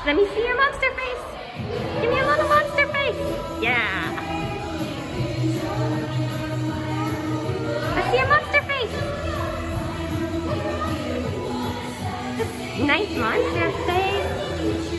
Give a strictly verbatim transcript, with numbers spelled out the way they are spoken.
Let me see your monster face. Give me a little monster face. Yeah. Let's see your monster face. Nice monster face.